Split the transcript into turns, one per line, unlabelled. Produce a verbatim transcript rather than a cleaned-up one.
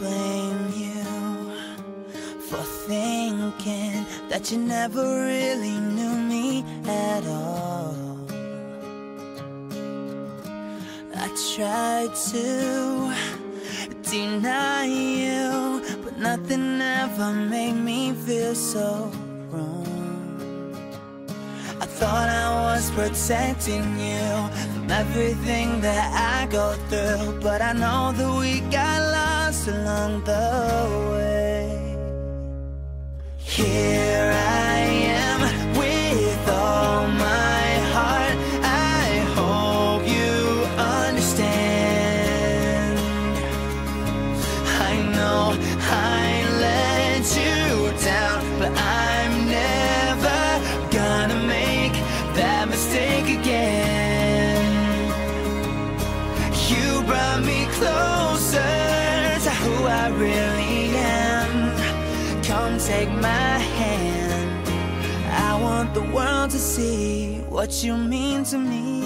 blame you for thinking that you never really knew me at all. I tried to deny you, but nothing ever made me feel so wrong. I thought I was protecting you from everything that I go through, but I know that we got lost along the way. Here I am with all my heart. I hope you understand. I know I let you down, but I'm never gonna make that mistake again. You brought me closer to who I really am. Come take my hand. I want the world to see what you mean to me.